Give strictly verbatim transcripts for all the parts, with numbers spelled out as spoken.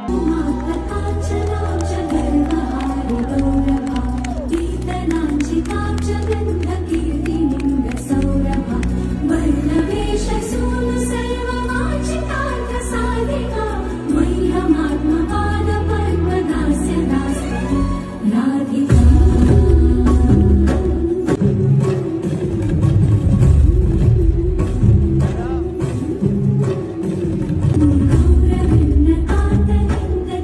गौरविन्द कातलिन्द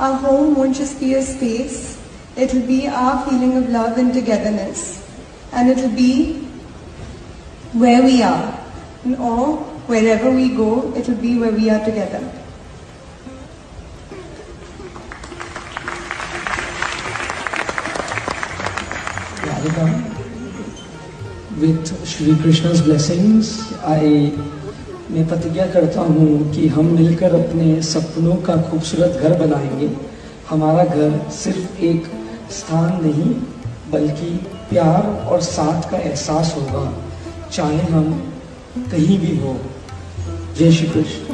Our home won't just be a space, it'll be our feeling of love and togetherness. And it'll be where we are, or wherever we go, it'll be where we are together. Radhika, with Shri Krishna's blessings, I मैं प्रतिज्ञा करता हूँ कि हम मिलकर अपने सपनों का खूबसूरत घर बनाएंगे। हमारा घर सिर्फ एक स्थान नहीं बल्कि प्यार और साथ का एहसास होगा, चाहे हम कहीं भी हो। जय Shri Krishna.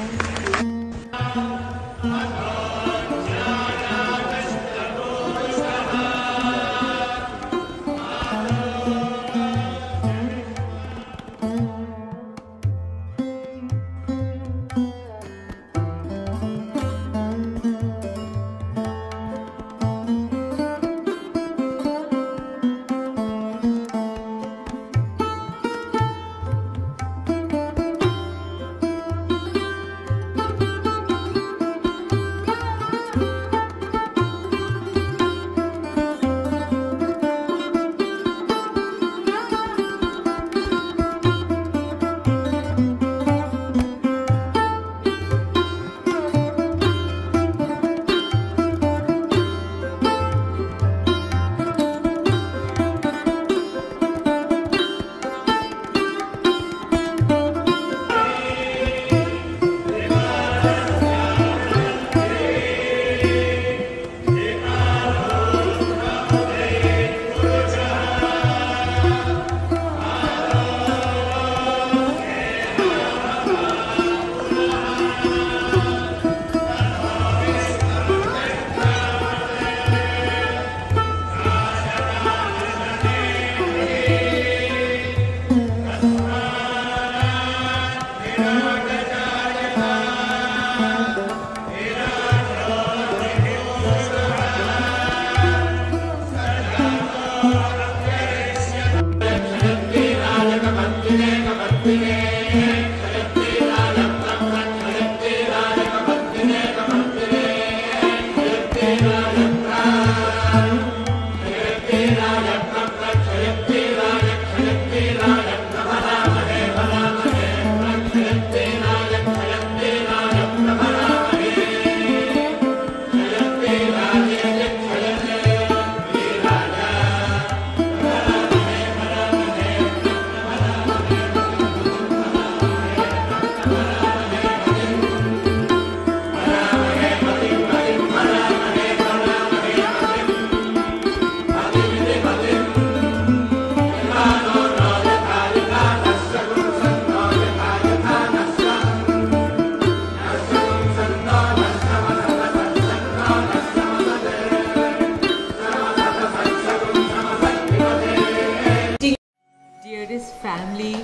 Family,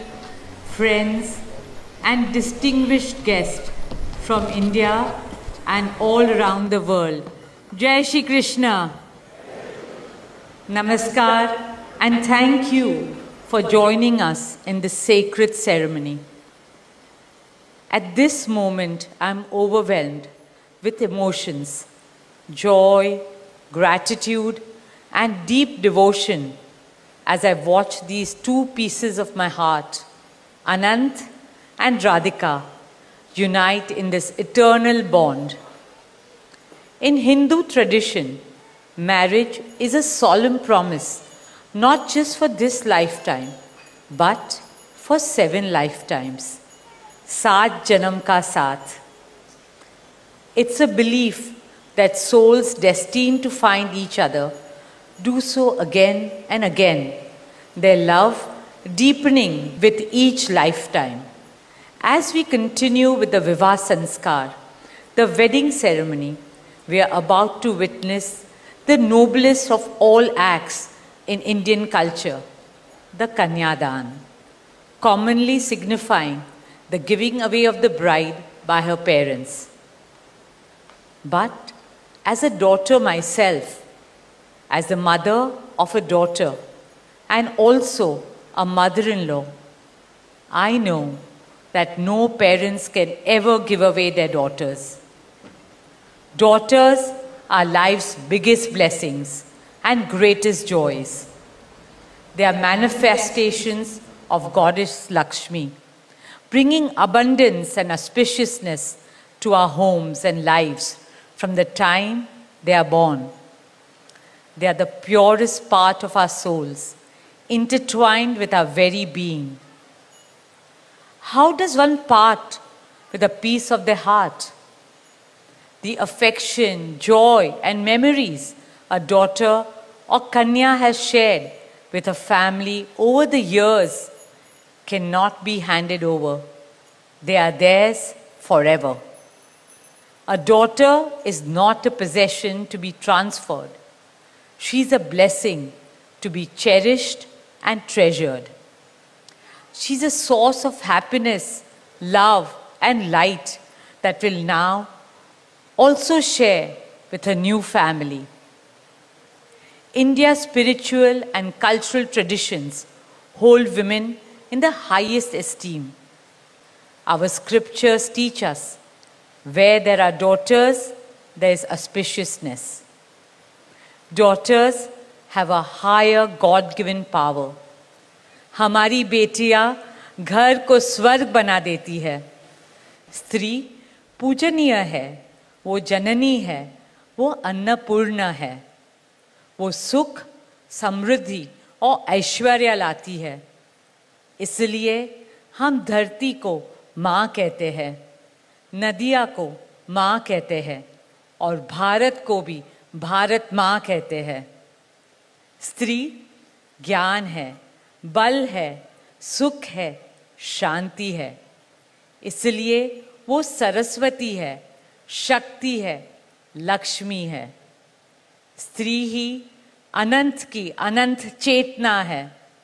friends and distinguished guests from India and all around the world. Jai Shri Krishna. Namaskar and thank you for joining us in this sacred ceremony. At this moment, I am overwhelmed with emotions, joy, gratitude and deep devotion as I watch these two pieces of my heart, Anant and Radhika, unite in this eternal bond. In Hindu tradition, marriage is a solemn promise, not just for this lifetime, but for seven lifetimes. Saat Janam Ka Saath. It's a belief that souls destined to find each other do so again and again, their love deepening with each lifetime. As we continue with the Vivah Sanskar, the wedding ceremony, we are about to witness the noblest of all acts in Indian culture, the Kanyadan, commonly signifying the giving away of the bride by her parents. But as a daughter myself, as the mother of a daughter and also a mother-in-law, I know that no parents can ever give away their daughters. Daughters are life's biggest blessings and greatest joys. They are manifestations of Goddess Lakshmi, bringing abundance and auspiciousness to our homes and lives from the time they are born. They are the purest part of our souls, intertwined with our very being. How does one part with a piece of the heart? The affection, joy, and memories a daughter or Kanya has shared with her family over the years cannot be handed over. They are theirs forever. A daughter is not a possession to be transferred. She is a blessing to be cherished and treasured. She is a source of happiness, love, and light that will now also share with her new family. India's spiritual and cultural traditions hold women in the highest esteem. Our scriptures teach us, where there are daughters, there is auspiciousness. Daughters have a higher God-given power. हमारी बेटियां घर को स्वर्ग बना देती है. स्त्री पूजनीय है, वो जननी है, वो अन्नपूर्णा है. वो सुख, समृद्धि और ऐश्वर्य लाती है. इसलिए हम धरती को माँ कहते हैं, नदिया को माँ कहते हैं और भारत को भी भारत माँ कहते हैं. स्त्री ज्ञान है, बल है, सुख है, शांति है. इसलिए वो सरस्वती है, शक्ति है, लक्ष्मी है. स्त्री ही अनंत की अनंत चेतना है.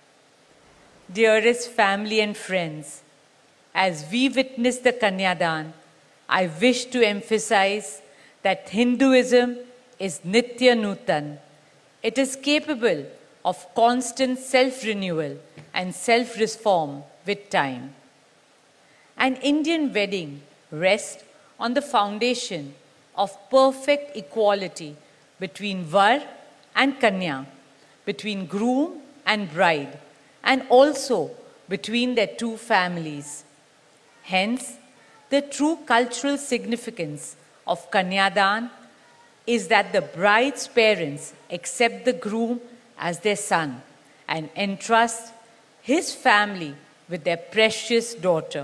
Dearest family and friends, as we witness the Kanyadan, I wish to emphasize that Hinduism is Nitya Nutan. It is capable of constant self-renewal and self-reform with time. An Indian wedding rests on the foundation of perfect equality between Var and Kanya, between groom and bride, and also between their two families. Hence, the true cultural significance of Kanyadan is that the bride's parents accept the groom as their son and entrust his family with their precious daughter.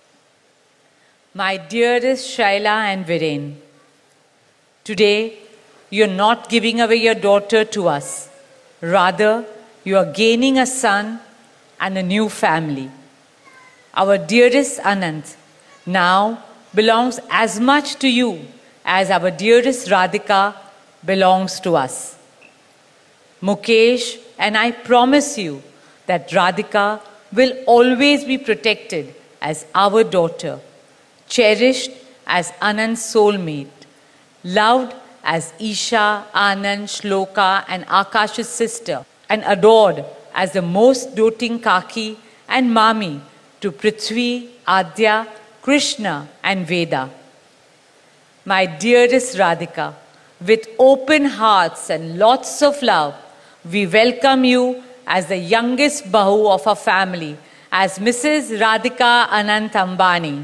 My dearest Shaila and Viren, today you are not giving away your daughter to us. Rather, you are gaining a son and a new family. Our dearest Anant now belongs as much to you as our dearest Radhika belongs to us. Mukesh and I promise you that Radhika will always be protected as our daughter, cherished as Anand's soulmate, loved as Isha, Anand, Shloka and Akash's sister, and adored as the most doting Kaki and Mami to Prithvi, Adya, Krishna and Veda. My dearest Radhika, with open hearts and lots of love, we welcome you as the youngest Bahu of our family, as Missus Radhika Anant Ambani.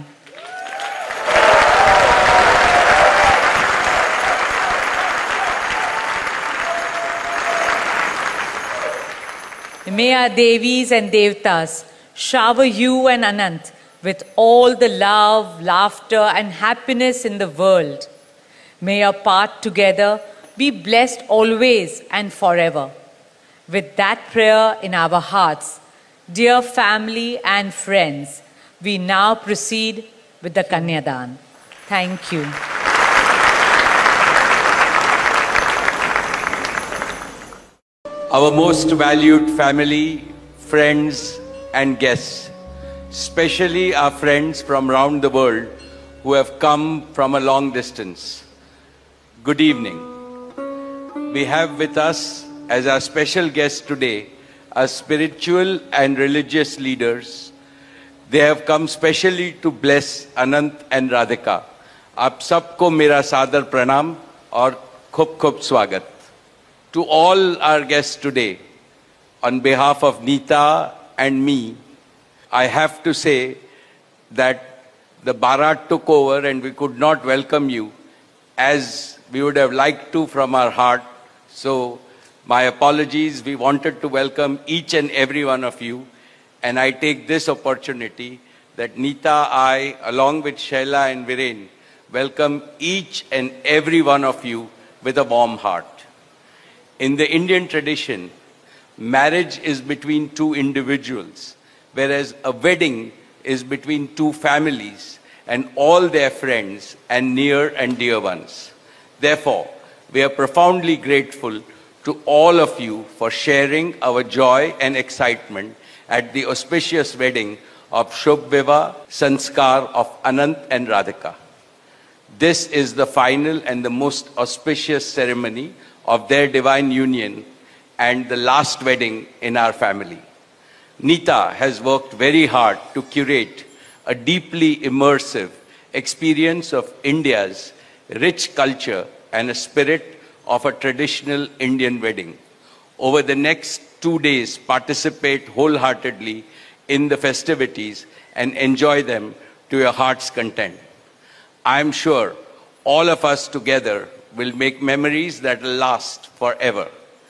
May our Devis and Devtas shower you and Anant with all the love, laughter and happiness in the world. May your path together be blessed always and forever. With that prayer in our hearts, dear family and friends, we now proceed with the Kanyadan. Thank you. Our most valued family, friends and guests, especially our friends from around the world who have come from a long distance. Good evening. We have with us as our special guests today our spiritual and religious leaders. They have come specially to bless Anant and Radhika, आप सबको मेरा सादर प्रणाम और खूब खूब स्वागत. To all our guests today, on behalf of Neeta and me, I have to say that the Bharat took over and we could not welcome you as we would have liked to from our heart. So my apologies. We wanted to welcome each and every one of you, and I take this opportunity that Neeta, I, along with Shaila and Viren, welcome each and every one of you with a warm heart. In the Indian tradition, marriage is between two individuals, whereas a wedding is between two families and all their friends and near and dear ones. Therefore, we are profoundly grateful to all of you for sharing our joy and excitement at the auspicious wedding of Shubh Vivah Sanskar of Anant and Radhika. This is the final and the most auspicious ceremony of their divine union and the last wedding in our family. Neeta has worked very hard to curate a deeply immersive experience of India's rich culture and a spirit of a traditional Indian wedding. Over the next two days, participate wholeheartedly in the festivities and enjoy them to your heart's content. I am sure all of us together will make memories that will last forever.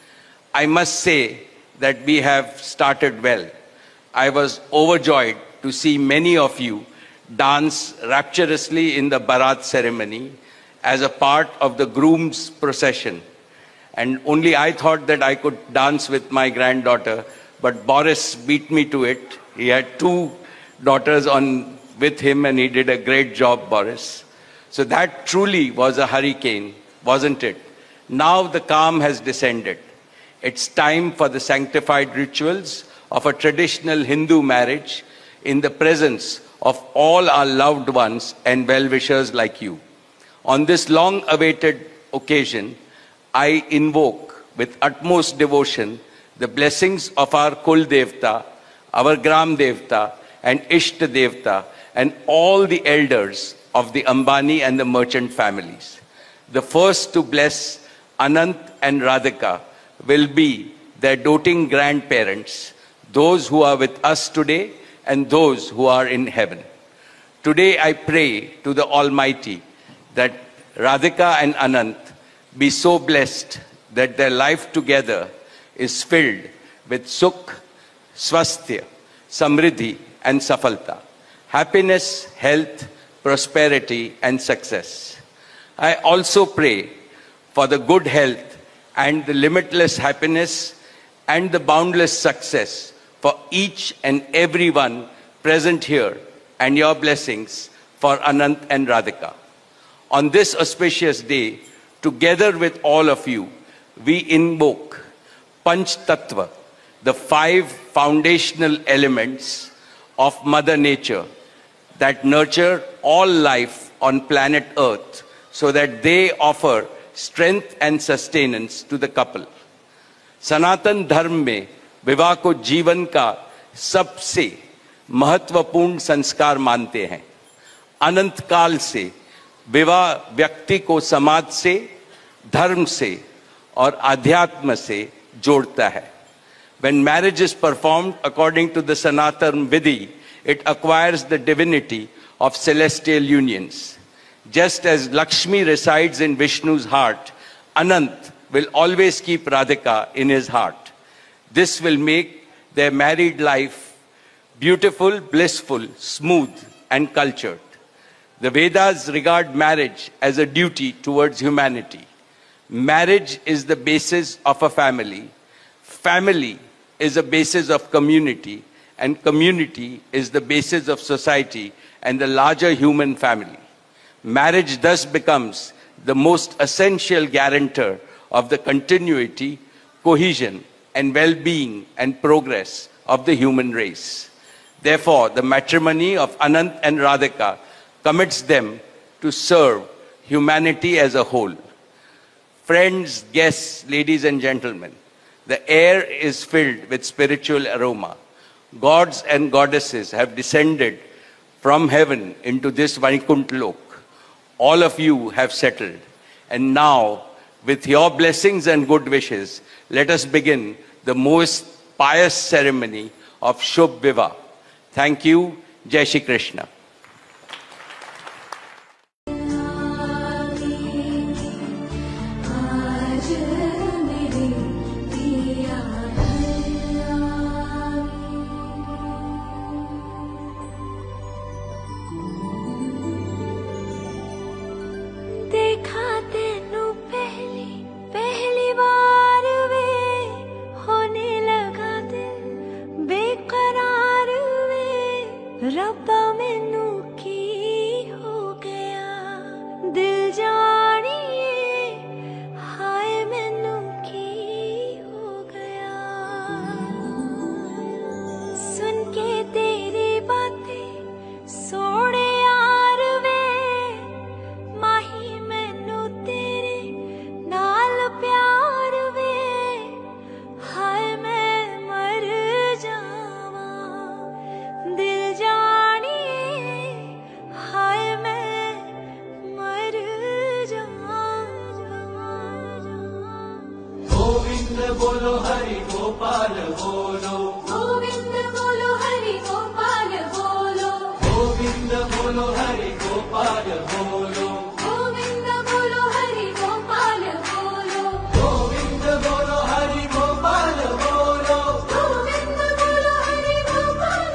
I must say that we have started well. I was overjoyed to see many of you dance rapturously in the Bharat ceremony as a part of the groom's procession. And only I thought that I could dance with my granddaughter, but Boris beat me to it. He had two daughters on with him and he did a great job, Boris. So that truly was a hurricane, wasn't it? Now the calm has descended. It's time for the sanctified rituals of a traditional Hindu marriage in the presence of all our loved ones and well-wishers like you. On this long-awaited occasion, I invoke with utmost devotion the blessings of our Kul Devta, our Gram Devta, and Ishta Devta, and all the elders of the Ambani and the merchant families. The first to bless Anant and Radhika will be their doting grandparents, those who are with us today and those who are in heaven. Today I pray to the Almighty that Radhika and Anant be so blessed that their life together is filled with Sukh, Swasthya, Samriddhi and Safalta, happiness, health, prosperity and success. I also pray for the good health and the limitless happiness and the boundless success for each and every one present here, and your blessings for Anant and Radhika. On this auspicious day, together with all of you, we invoke Panch Tattva, the five foundational elements of Mother Nature that nurture all life on planet Earth so that they offer strength and sustenance to the couple. Sanatan Dharma में विवाह को जीवन का सबसे महत्वपूर्ण संस्कार मानते हैं. अनंत काल से विवाह व्यक्ति को समाज से, धर्म से और अध्यात्म से जोड़ता है. When marriage is performed according to the Sanatan Vidhi, it acquires the divinity of celestial unions. Just as Lakshmi resides in Vishnu's heart, Anant will always keep Radhika in his heart. This will make their married life beautiful, blissful, smooth, and cultured. The Vedas regard marriage as a duty towards humanity. Marriage is the basis of a family. Family is a basis of community, and community is the basis of society and the larger human family. Marriage thus becomes the most essential guarantor of the continuity, cohesion, and well-being and progress of the human race. Therefore, the matrimony of Anant and Radhika commits them to serve humanity as a whole. Friends, guests, ladies and gentlemen, the air is filled with spiritual aroma. Gods and goddesses have descended from heaven into this Vaikuntha Lok. all of you have settled. And now, with your blessings and good wishes, let us begin the most pious ceremony of Shubh Vivah. Thank you. Jai Shri Krishna. रब्बा मैनू की हो गया दिल जानिए हाय मैनू की हो गया सुन के तेरी बातें सोने यार वे माही मैनू तेरे नाल प्यार वे हाय मैं मर जावा दिल बोलो हरि गोपाल बोलो गोविंद बोलो हरि गोपाल बोलो गोविंद बोलो हरि गोपाल बोलो गोविंद बोलो हरि गोपाल बोलो गोविंद बोलो हरि गोपाल बोलो गोविंद बोलो हरि गोपाल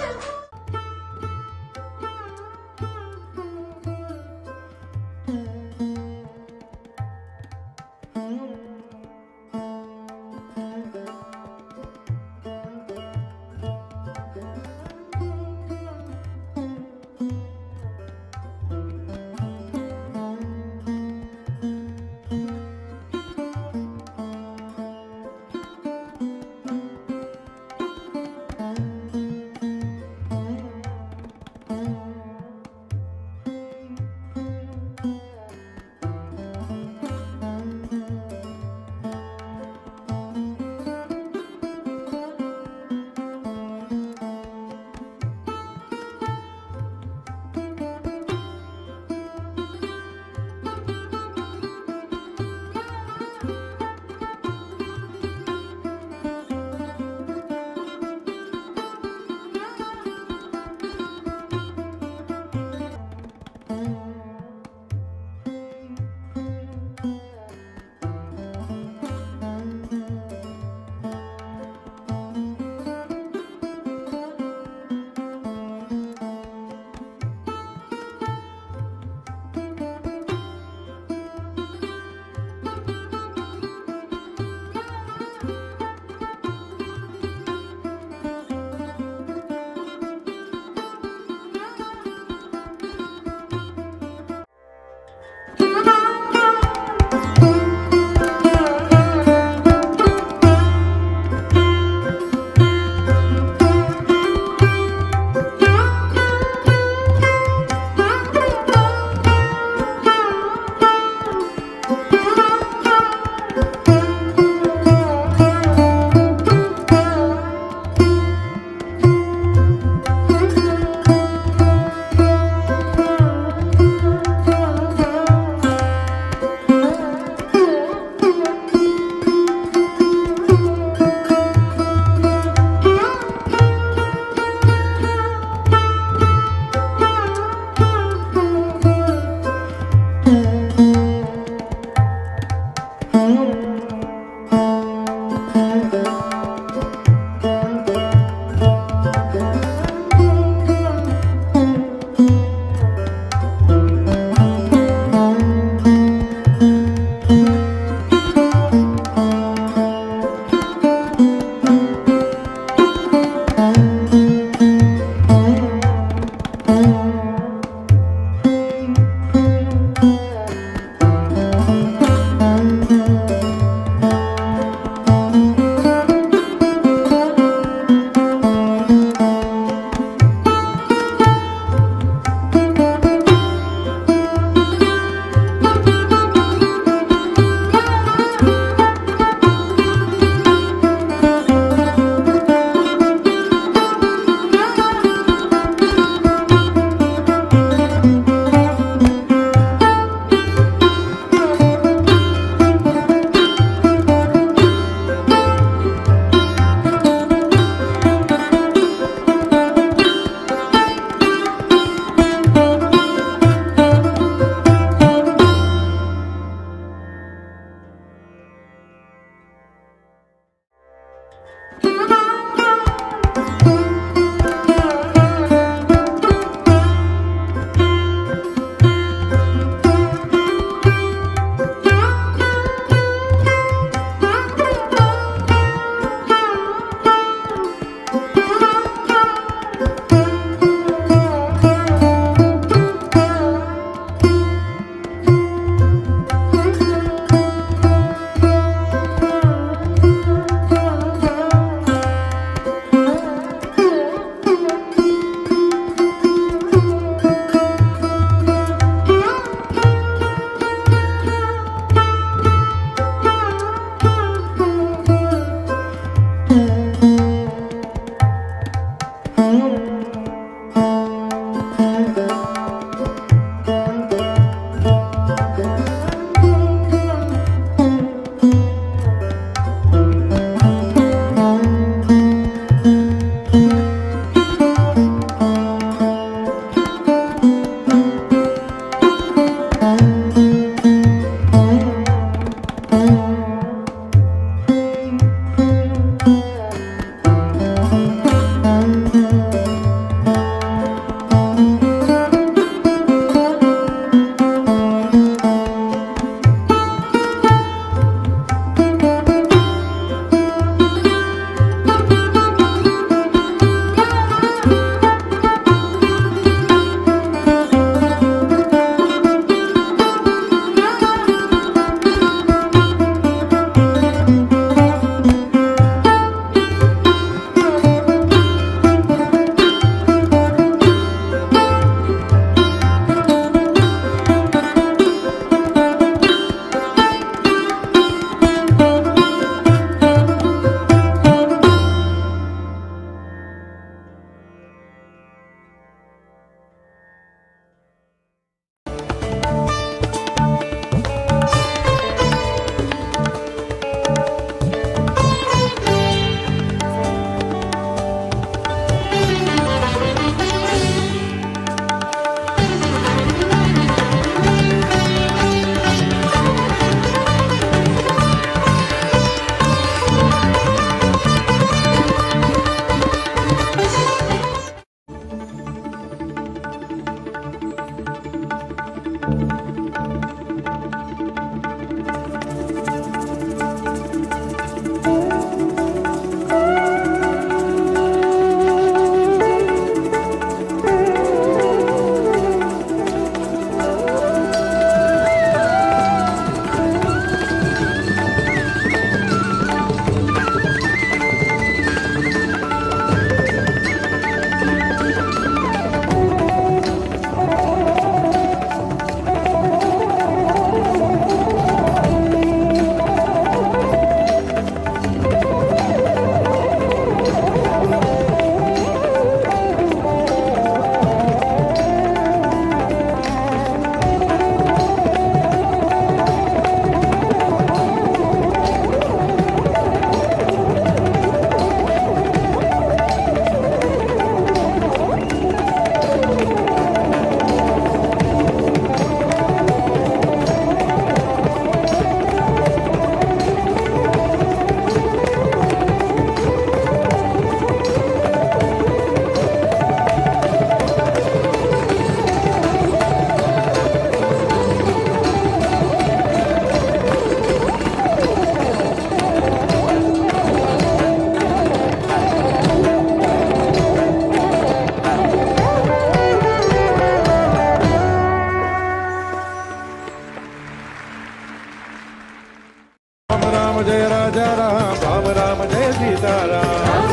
जय राजा राम, राम राम जय सीताराम।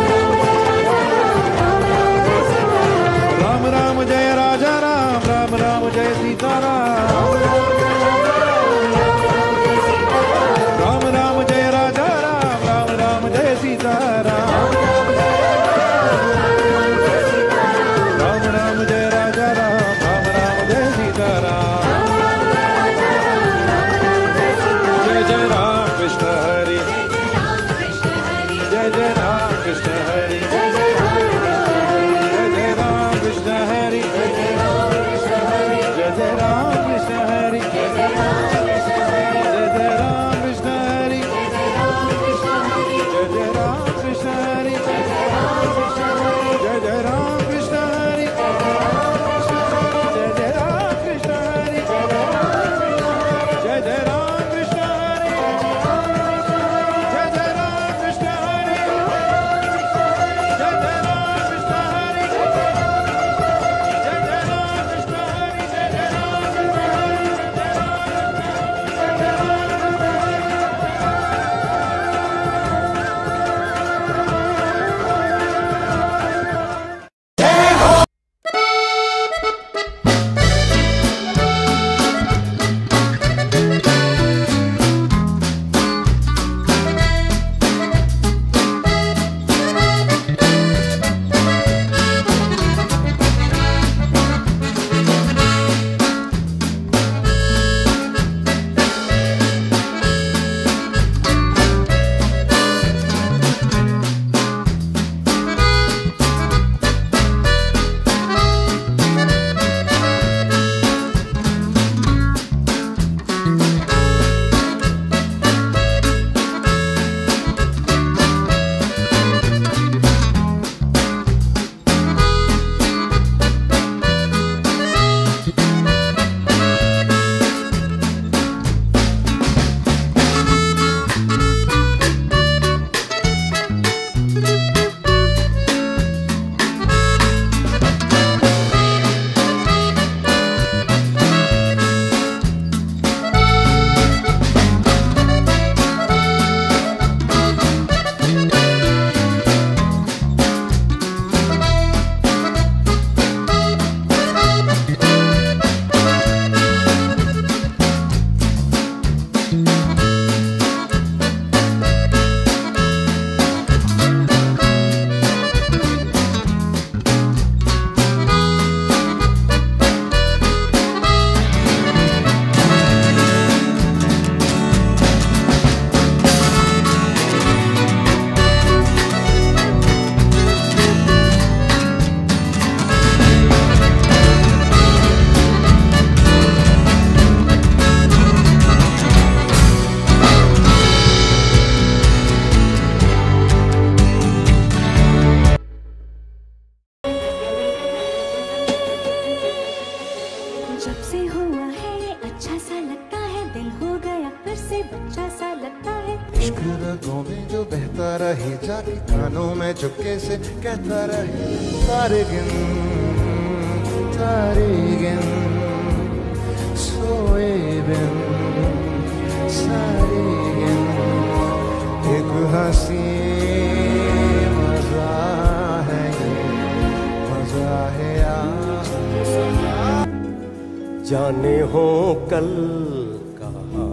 राम राम जय राजा राम, राम राम जय सीताराम। राम राम जय राजा राम, राम राम जय सीताराम। राम राम जय राजा राम, राम राम जय सीताराम। जय जय राम कृष्ण हरि, जय जय राम कृष्ण हरि, जय जय राम कृष्ण हरि, जय जय राम कृष्ण हरि, जय जय राम कृष्ण हरि, जय जय राम कृष्ण हरि, जय जय राम कृष्ण हरि, जय जय राम कृष्ण हरि, जय जय राम कृष्ण हरि, जय जय राम कृष्ण हरि, जय जय राम कृष्ण हरि, जय जय राम कृष्ण हरि, जय जय राम कृष्ण हरि, जय जय राम कृष्ण जब से हुआ है ये अच्छा सा लगता है, दिल हो गया फिर से बच्चा सा लगता है। इश्क रगों में जो बहता रहे, जाके कानों में चुपके से कहता रहे, तारे गिन तारे गिन सोए बिन सारे गिन, एक हंसी मजा है ये, मजा है यार। जाने हो कल कहाँ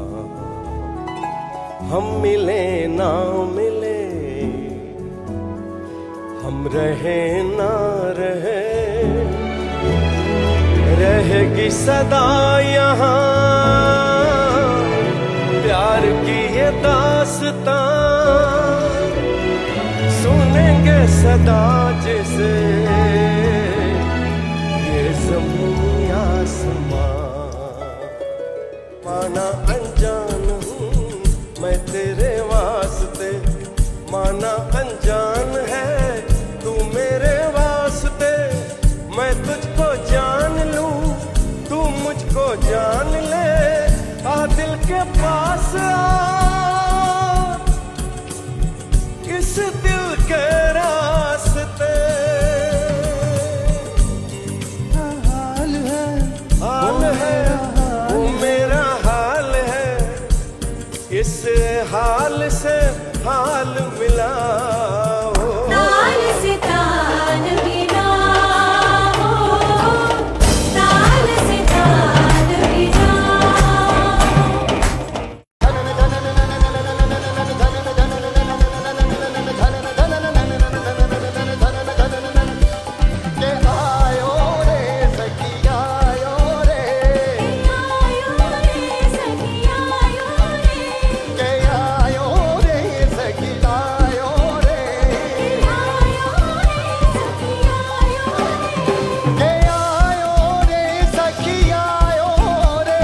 हम मिले ना मिले, हम रहे ना रहे, रहेगी सदा यहाँ प्यार की ये दास्तां, सुनेंगे सदा जिसे ये ज़मीन आसमां। माना अनजान हूँ मैं तेरे वास्ते, माना अनजान है तू मेरे वास्ते, मैं तुझको जान लूं तू मुझको जान ले, आ दिल के पास आ, इस दिल के रास्ते। हाल है हाल है वो मेरा हाल है, इस हाल से हाल मिलाओ, ताल से ताल मिलाओ, ताल से ताल मिलाओ। के आयो रे सखिया आयो रे, आयो रे सखिया आयो रे, के आयो रे सखिया आयो रे, आयो रे सखिया आयो रे, के आयो रे सखिया आयो रे।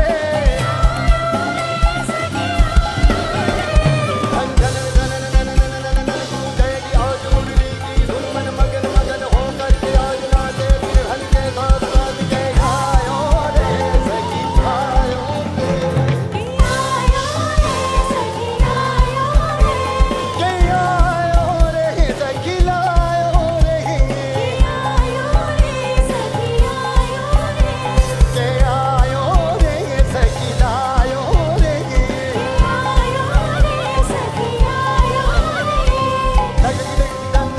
धन धन धन धन धन धन धन गएगी आज मुरली की धुन, मन मगन मगन होकर के आज नाचे बिरहन के साथ साथ। के आयो रे सखिया आयो रे, आयो रे सखिया आयो रे, के आयो रे सखिया आयो रे, आयो रे सखिया आयो रे, के आयो रे सखिया आयो रे। आयो रे सखिया आयो रे।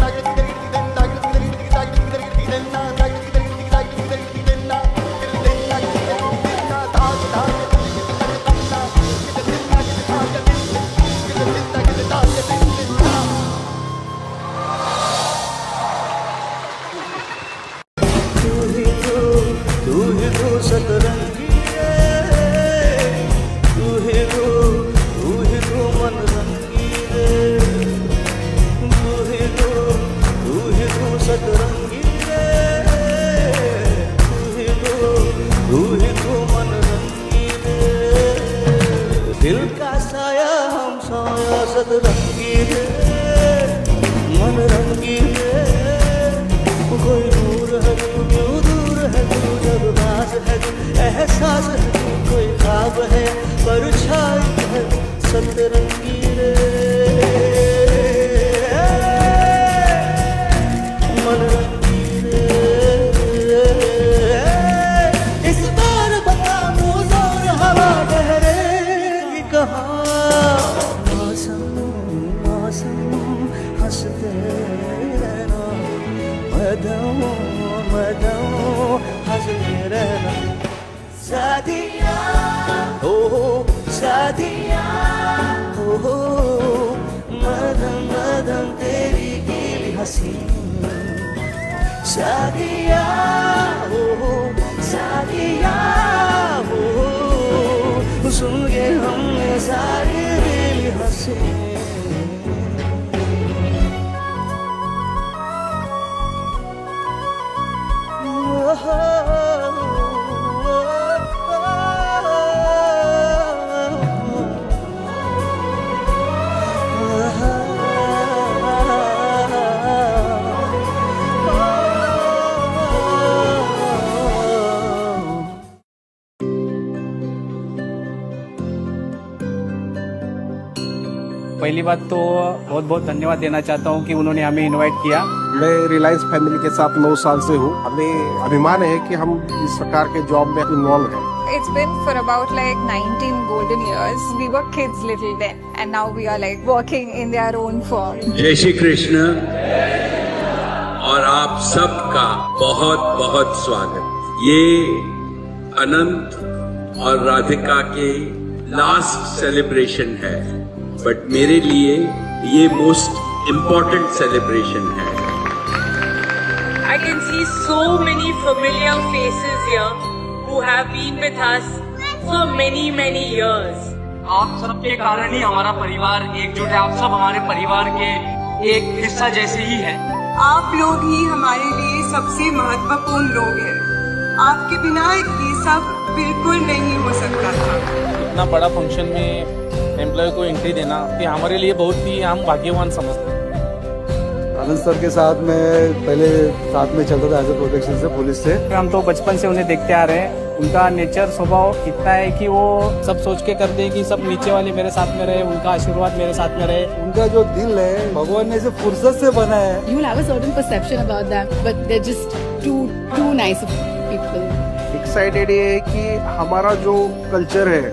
तू ही तू, तू ही तू सतरंगी रे, तू ही तू, तू ही तू मन रंगी रे, तू ही तू, तू ही तू सतरंगी रे, तू ही तू, तू ही तू मन रंगी रे। दिल का साया हम साया सतरंगी रे, मन रंगी रे। कोई दूर है तू, क्यों दूर है तू, जब बात है तू, एहसास है तू, कोई ख्वाब है परछाई है सतरंगी रे, मन रंगी रे। इस बार बता मुझ और हवा ठहरेगी कहाँ, मौसम मौसम हंसते रहना, मदम मदम हंसते रहना। सादिया हो सादिया हो, मदम मदम तेरी गीली हंसी, सादिया हो सादिया हो, सुन के हमने सारी गीली हंसी। पहली बात तो बहुत बहुत धन्यवाद देना चाहता हूँ कि उन्होंने हमें इनवाइट किया। मैं रिलायंस फैमिली के साथ नौ साल से हूँ। हमें अभिमान है कि हम इस प्रकार के जॉब में इन्वॉल्व हैं। It's been for about like nineteen golden years. We were kids little then, and now we are like working in their own form. जय श्री कृष्ण और आप सबका बहुत बहुत स्वागत। ये अनंत और राधिका के लास्ट सेलिब्रेशन है, बट मेरे लिए ये मोस्ट इम्पोर्टेंट सेलिब्रेशन है। I can see so many familiar faces here who have been with us for many many years. आप सबके कारण ही हमारा परिवार एकजुट है। आप सब हमारे परिवार के एक हिस्सा जैसे ही हैं। आप लोग ही हमारे लिए सबसे महत्वपूर्ण लोग हैं। आपके बिना ये सब बिल्कुल नहीं हो सकता था। इतना बड़ा फंक्शन में एम्प्लॉय को एंट्री देना कि हमारे लिए बहुत ही हम भाग्यवान समझते हैं। आनंद सर के साथ में पहले साथ में चलता था एज ए प्रोटेक्शन से, पुलिस से। हम तो बचपन से उन्हें देखते आ रहे हैं। उनका नेचर स्वभाव इतना है कि वो सब सोच के करते हैं कि सब नीचे वाले मेरे साथ में रहे, उनका आशीर्वाद मेरे साथ में रहे। उनका जो दिल है भगवान ने इसे फुर्सत से बनाया है। You will have a certain perception about them, but they're just too too nice people. Excited ये है कि हमारा जो कल्चर है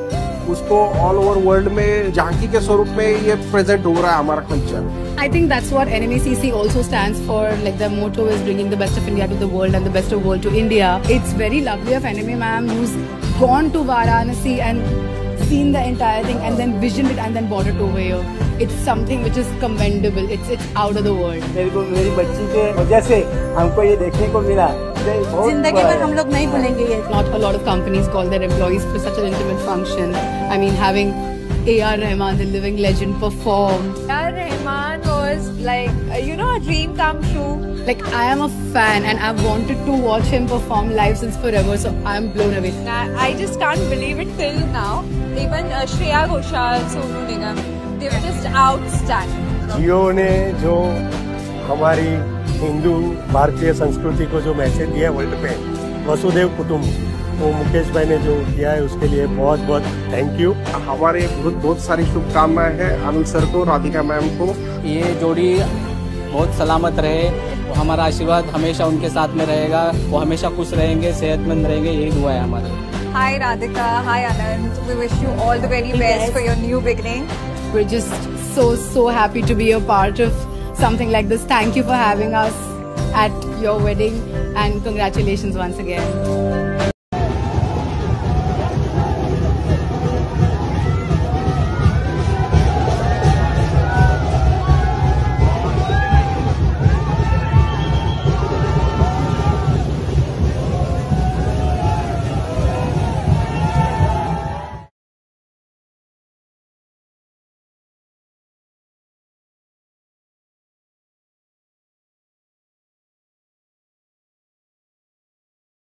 उसको ऑल ओवर वर्ल्ड में झांकी के स्वरूप में ये प्रेजेंट हो रहा है हमारा culture. I think that's what N M E C C also stands for. Like their motto is bringing the best of India to the world and the best of world to India. It's very lovely of N M E ma'am who's gone to Varanasi and seen the entire thing and then visioned it and then brought it over here. It's something which is commendable. It's it's out of the world. मेरे को मेरी बच्ची के वजह से हमको ये देखने को मिला। जिंदगी में हम लोग नहीं भूलेंगे ये. Not a lot of companies call their employees for such an intimate function. I mean, having A R Rahman, the living legend, perform. A R Rahman was like, uh, you know, a dream come true. Like, I am a fan and I've wanted to watch him perform live since forever, so I'm blown away. I, I just can't believe it till now. Even uh, Shreya Ghoshal, Sonu Nigam, they were just outstanding. जियो ने जो हमारी हिंदू भारतीय संस्कृति को जो message दिया world पे, वसुदेव कुटुंब, वो मुकेश भाई ने जो किया है उसके लिए बहुत बहुत थैंक यू। हमारे बहुत बहुत सारी शुभकामनाएं हैं अनिल सर को, राधिका मैम को। ये जोड़ी बहुत सलामत रहे, वो हमारा आशीर्वाद हमेशा उनके साथ में रहेगा, वो हमेशा खुश रहेंगे, सेहतमंद रहेंगे, यही दुआ है हमारी। Hi Radhika, hi Anand. We wish you all the very best for your new beginning. We're just so so happy to be a part of something like this. Thank you for having us at your wedding and congratulations once again.